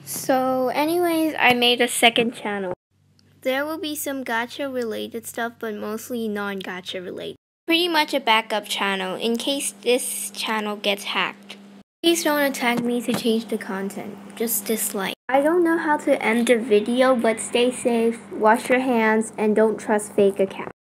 So anyways, I made a second channel. There will be some gacha related stuff, but mostly non-gacha related. Pretty much a backup channel in case this channel gets hacked. Please don't attack me to change the content, just dislike. I don't know how to end the video, but stay safe, wash your hands, and don't trust fake accounts.